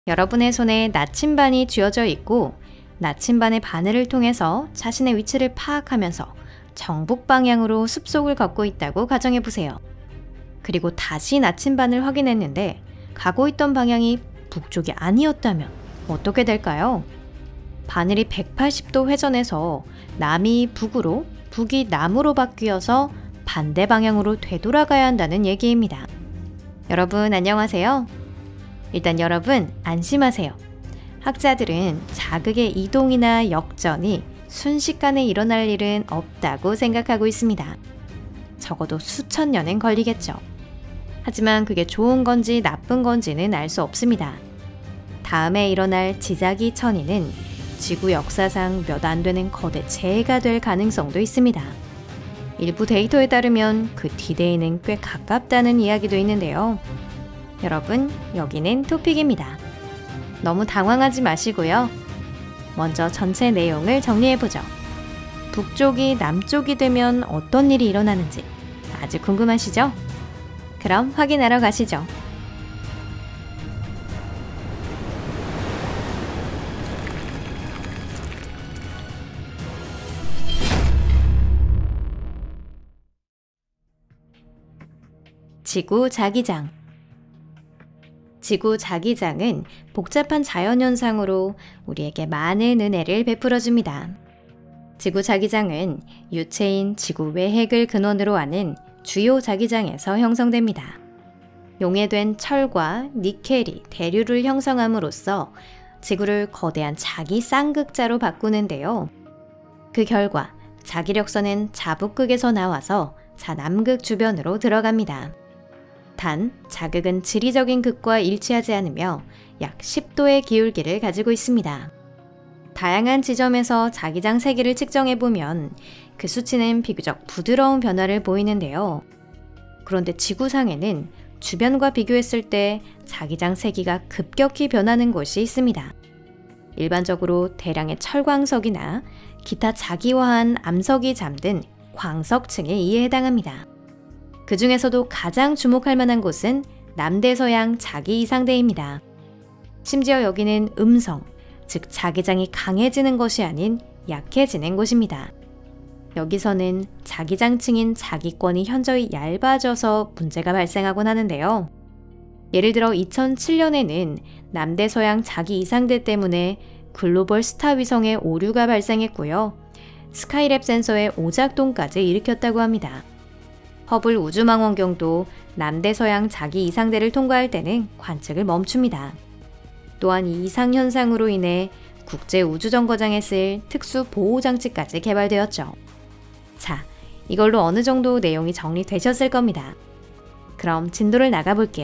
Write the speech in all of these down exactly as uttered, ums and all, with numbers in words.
여러분의 손에 나침반이 쥐어져 있고 나침반의 바늘을 통해서 자신의 위치를 파악하면서 정북 방향으로 숲속을 걷고 있다고 가정해보세요. 그리고 다시 나침반을 확인했는데 가고 있던 방향이 북쪽이 아니었다면 어떻게 될까요? 바늘이 백팔십 도 회전해서 남이 북으로, 북이 남으로 바뀌어서 반대 방향으로 되돌아가야 한다는 얘기입니다. 여러분 안녕하세요. 일단 여러분 안심하세요. 학자들은 자극의 이동이나 역전이 순식간에 일어날 일은 없다고 생각하고 있습니다. 적어도 수천 년은 걸리겠죠. 하지만 그게 좋은 건지 나쁜 건지는 알 수 없습니다. 다음에 일어날 지자기 천이는 지구 역사상 몇 안 되는 거대 재해가 될 가능성도 있습니다. 일부 데이터에 따르면 그 디데이는 꽤 가깝다는 이야기도 있는데요. 여러분, 여기는 토픽입니다. 너무 당황하지 마시고요. 먼저 전체 내용을 정리해보죠. 북쪽이 남쪽이 되면 어떤 일이 일어나는지 아주 궁금하시죠? 그럼 확인하러 가시죠. 지구 자기장. 지구 자기장은 복잡한 자연현상으로 우리에게 많은 은혜를 베풀어줍니다. 지구 자기장은 유체인 지구 외핵을 근원으로 하는 주요 자기장에서 형성됩니다. 용해된 철과 니켈이 대류를 형성함으로써 지구를 거대한 자기 쌍극자로 바꾸는데요. 그 결과 자기력선은 자북극에서 나와서 자남극 주변으로 들어갑니다. 단, 자극은 지리적인 극과 일치하지 않으며 약 십 도의 기울기를 가지고 있습니다. 다양한 지점에서 자기장 세기를 측정해보면 그 수치는 비교적 부드러운 변화를 보이는데요. 그런데 지구상에는 주변과 비교했을 때 자기장 세기가 급격히 변하는 곳이 있습니다. 일반적으로 대량의 철광석이나 기타 자기화한 암석이 잠든 광석층에 이에 해당합니다. 그 중에서도 가장 주목할 만한 곳은 남대서양 자기이상대입니다. 심지어 여기는 음성, 즉 자기장이 강해지는 것이 아닌 약해지는 곳입니다. 여기서는 자기장층인 자기권이 현저히 얇아져서 문제가 발생하곤 하는데요. 예를 들어 이천칠 년에는 남대서양 자기이상대 때문에 글로벌 스타 위성의 오류가 발생했고요. 스카이랩 센서의 오작동까지 일으켰다고 합니다. 허블 우주망원경도 남대서양 자기이상대를 통과할 때는 관측을 멈춥니다. 또한 이 이상현상으로 인해 국제우주정거장에 쓸 특수 보호장치까지 개발되었죠. 자, 이걸로 어느 정도 내용이 정리되셨을 겁니다. 그럼 진도를 나가볼게요.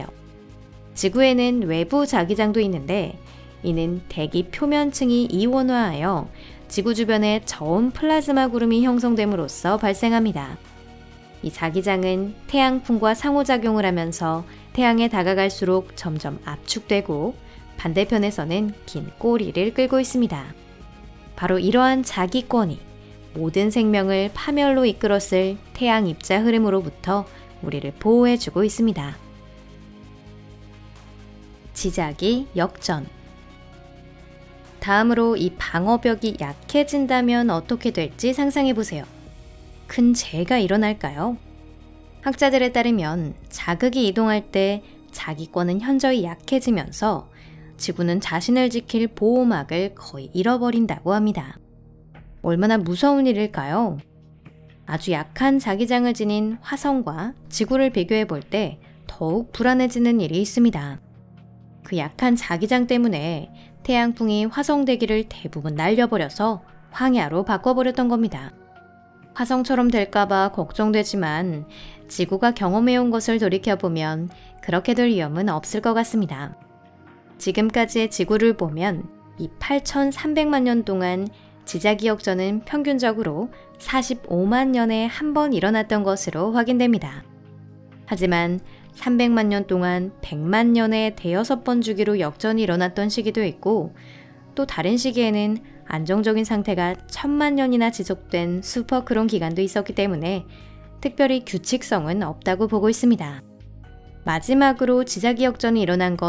지구에는 외부 자기장도 있는데 이는 대기 표면층이 이온화하여 지구 주변에 저온 플라즈마 구름이 형성됨으로써 발생합니다. 이 자기장은 태양풍과 상호작용을 하면서 태양에 다가갈수록 점점 압축되고 반대편에서는 긴 꼬리를 끌고 있습니다. 바로 이러한 자기권이 모든 생명을 파멸로 이끌었을 태양 입자 흐름으로부터 우리를 보호해주고 있습니다. 지자기 역전. 다음으로 이 방어벽이 약해진다면 어떻게 될지 상상해보세요. 큰 재해가 일어날까요? 학자들에 따르면 자극이 이동할 때 자기권은 현저히 약해지면서 지구는 자신을 지킬 보호막을 거의 잃어버린다고 합니다. 얼마나 무서운 일일까요? 아주 약한 자기장을 지닌 화성과 지구를 비교해 볼 때 더욱 불안해지는 일이 있습니다. 그 약한 자기장 때문에 태양풍이 화성 대기를 대부분 날려버려서 황야로 바꿔버렸던 겁니다. 화성처럼 될까봐 걱정되지만 지구가 경험해온 것을 돌이켜보면 그렇게 될 위험은 없을 것 같습니다. 지금까지의 지구를 보면 이 팔천삼백만 년 동안 지자기 역전은 평균적으로 사십오만 년에 한 번 일어났던 것으로 확인됩니다. 하지만 삼백만 년 동안 백만 년에 대여섯 번 주기로 역전이 일어났던 시기도 있고 또 다른 시기에는 안정적인 상태가 천만 년이나 지속된 슈퍼크론 기간도 있었기 때문에 특별히 규칙성은 없다고 보고 있습니다. 마지막으로 지자기 역전이 일어난 건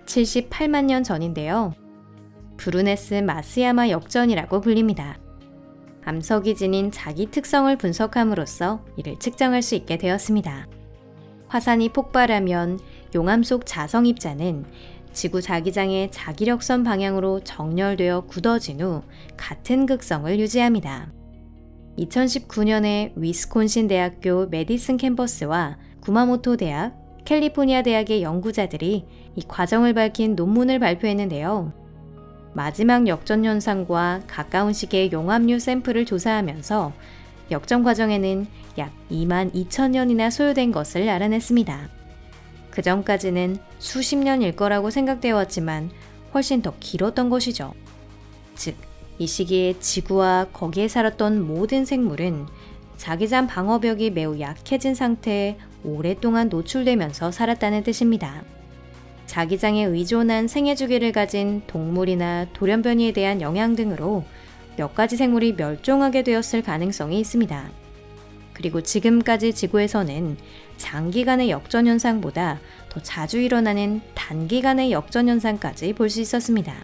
칠십팔만 년 전인데요. 브루네스 마스야마 역전이라고 불립니다. 암석이 지닌 자기 특성을 분석함으로써 이를 측정할 수 있게 되었습니다. 화산이 폭발하면 용암 속 자성 입자는 지구 자기장의 자기력선 방향으로 정렬되어 굳어진 후 같은 극성을 유지합니다. 이천십구 년에 위스콘신 대학교 메디슨 캠퍼스와 구마모토 대학, 캘리포니아 대학의 연구자들이 이 과정을 밝힌 논문을 발표했는데요. 마지막 역전 현상과 가까운 시기의 용암류 샘플을 조사하면서 역전 과정에는 약 이만 이천 년이나 소요된 것을 알아냈습니다. 그 전까지는 수십 년일 거라고 생각되어 왔지만 훨씬 더 길었던 것이죠. 즉, 이 시기에 지구와 거기에 살았던 모든 생물은 자기장 방어벽이 매우 약해진 상태에 오랫동안 노출되면서 살았다는 뜻입니다. 자기장에 의존한 생애 주기를 가진 동물이나 돌연변이에 대한 영향 등으로 몇 가지 생물이 멸종하게 되었을 가능성이 있습니다. 그리고 지금까지 지구에서는 장기간의 역전 현상보다 더 자주 일어나는 단기간의 역전 현상까지 볼 수 있었습니다.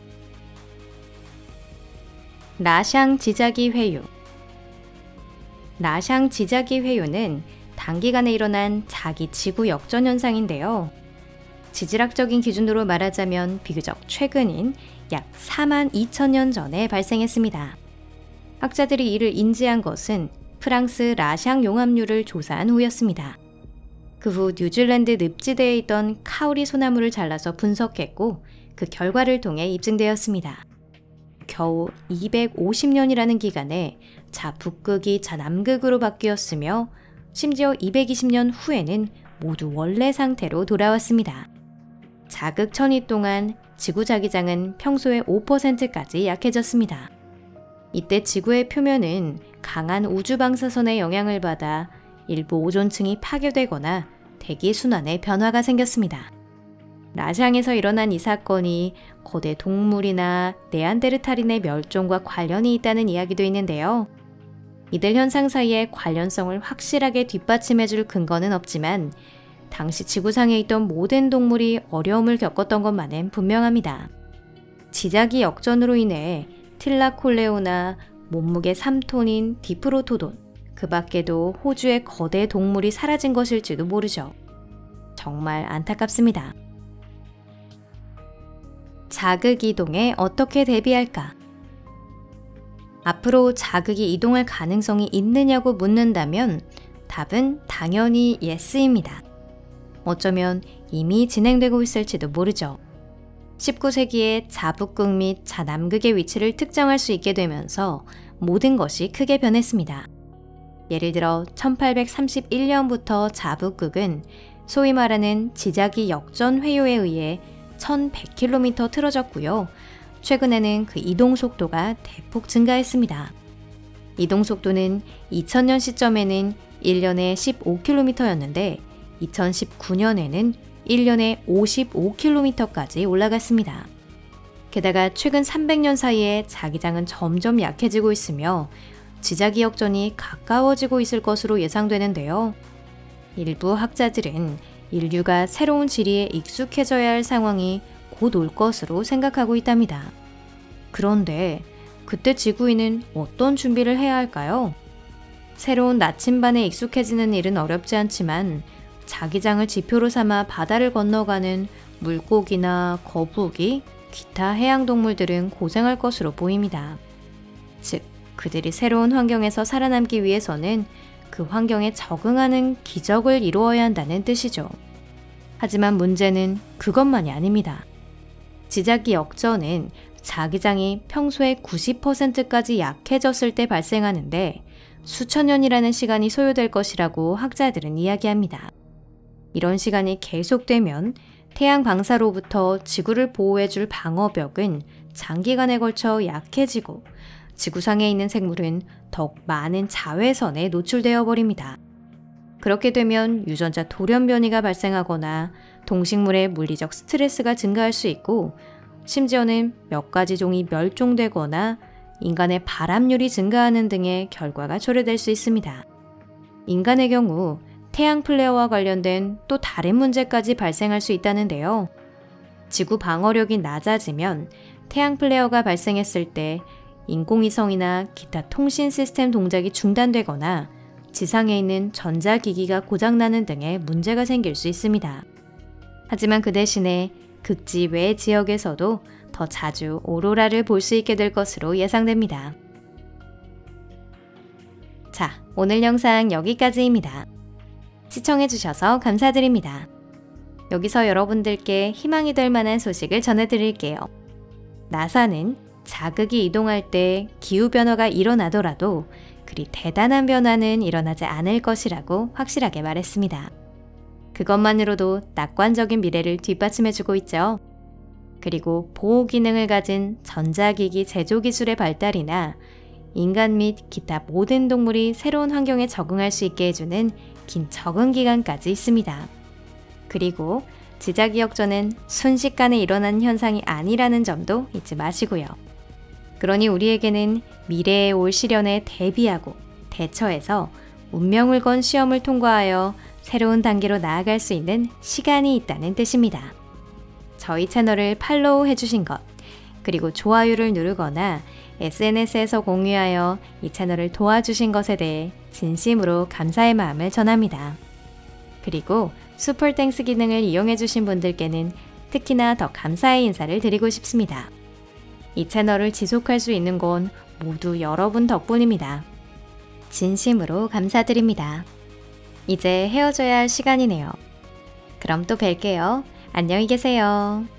라샹 지자기 회유. 라샹 지자기 회유는 단기간에 일어난 자기 지구 역전 현상인데요. 지질학적인 기준으로 말하자면 비교적 최근인 약 사만 이천 년 전에 발생했습니다. 학자들이 이를 인지한 것은 프랑스 라샹 용암류를 조사한 후였습니다. 그 후 뉴질랜드 늪지대에 있던 카우리 소나무를 잘라서 분석했고 그 결과를 통해 입증되었습니다. 겨우 이백오십 년이라는 기간에 자 북극이 자 남극으로 바뀌었으며 심지어 이백이십 년 후에는 모두 원래 상태로 돌아왔습니다. 자극 천이 동안 지구 자기장은 평소의 오 퍼센트까지 약해졌습니다. 이때 지구의 표면은 강한 우주 방사선의 영향을 받아 일부 오존층이 파괴되거나 대기 순환에 변화가 생겼습니다. 라샹에서 일어난 이 사건이 거대 동물이나 네안데르탈인의 멸종과 관련이 있다는 이야기도 있는데요. 이들 현상 사이의 관련성을 확실하게 뒷받침해줄 근거는 없지만 당시 지구상에 있던 모든 동물이 어려움을 겪었던 것만은 분명합니다. 지자기 역전으로 인해 틸라콜레오나 몸무게 삼 톤인 디프로토돈, 그 밖에도 호주의 거대 동물이 사라진 것일지도 모르죠. 정말 안타깝습니다. 자극 이동에 어떻게 대비할까? 앞으로 자극이 이동할 가능성이 있느냐고 묻는다면 답은 당연히 예스입니다. 어쩌면 이미 진행되고 있을지도 모르죠. 십구 세기에 자북극 및 자남극의 위치를 특정할 수 있게 되면서 모든 것이 크게 변했습니다. 예를 들어 천팔백삼십일 년부터 자북극은 소위 말하는 지자기 역전 회요에 의해 천백 킬로미터 틀어졌고요. 최근에는 그 이동 속도가 대폭 증가했습니다. 이동 속도는 이천 년 시점에는 일 년에 십오 킬로미터였는데 이천십구 년에는 일 년에 오십오 킬로미터까지 올라갔습니다. 게다가 최근 삼백 년 사이에 자기장은 점점 약해지고 있으며 지자기 역전이 가까워지고 있을 것으로 예상되는데요. 일부 학자들은 인류가 새로운 지리에 익숙해져야 할 상황이 곧 올 것으로 생각하고 있답니다. 그런데 그때 지구인은 어떤 준비를 해야 할까요? 새로운 나침반에 익숙해지는 일은 어렵지 않지만 자기장을 지표로 삼아 바다를 건너가는 물고기나 거북이, 기타 해양동물들은 고생할 것으로 보입니다. 즉, 그들이 새로운 환경에서 살아남기 위해서는 그 환경에 적응하는 기적을 이루어야 한다는 뜻이죠. 하지만 문제는 그것만이 아닙니다. 지자기 역전은 자기장이 평소의 구십 퍼센트까지 약해졌을 때 발생하는데 수천 년이라는 시간이 소요될 것이라고 학자들은 이야기합니다. 이런 시간이 계속되면 태양 방사로부터 지구를 보호해줄 방어벽은 장기간에 걸쳐 약해지고 지구상에 있는 생물은 더욱 많은 자외선에 노출되어 버립니다. 그렇게 되면 유전자 돌연변이가 발생하거나 동식물의 물리적 스트레스가 증가할 수 있고 심지어는 몇 가지 종이 멸종되거나 인간의 발암률이 증가하는 등의 결과가 초래될 수 있습니다. 인간의 경우 태양 플레어와 관련된 또 다른 문제까지 발생할 수 있다는데요. 지구 방어력이 낮아지면 태양 플레어가 발생했을 때 인공위성이나 기타 통신 시스템 동작이 중단되거나 지상에 있는 전자기기가 고장나는 등의 문제가 생길 수 있습니다. 하지만 그 대신에 극지 외 지역에서도 더 자주 오로라를 볼 수 있게 될 것으로 예상됩니다. 자, 오늘 영상 여기까지입니다. 시청해주셔서 감사드립니다. 여기서 여러분들께 희망이 될 만한 소식을 전해드릴게요. 나사는 자극이 이동할 때 기후변화가 일어나더라도 그리 대단한 변화는 일어나지 않을 것이라고 확실하게 말했습니다. 그것만으로도 낙관적인 미래를 뒷받침해주고 있죠. 그리고 보호 기능을 가진 전자기기 제조 기술의 발달이나 인간 및 기타 모든 동물이 새로운 환경에 적응할 수 있게 해주는 긴 적응 기간까지 있습니다. 그리고 지자기역전은 순식간에 일어나는 현상이 아니라는 점도 잊지 마시고요. 그러니 우리에게는 미래에 올 시련에 대비하고 대처해서 운명을 건 시험을 통과하여 새로운 단계로 나아갈 수 있는 시간이 있다는 뜻입니다. 저희 채널을 팔로우 해주신 것, 그리고 좋아요를 누르거나 에스엔에스에서 공유하여 이 채널을 도와주신 것에 대해 진심으로 감사의 마음을 전합니다. 그리고 슈퍼 땡스 기능을 이용해주신 분들께는 특히나 더 감사의 인사를 드리고 싶습니다. 이 채널을 지속할 수 있는 건 모두 여러분 덕분입니다. 진심으로 감사드립니다. 이제 헤어져야 할 시간이네요. 그럼 또 뵐게요. 안녕히 계세요.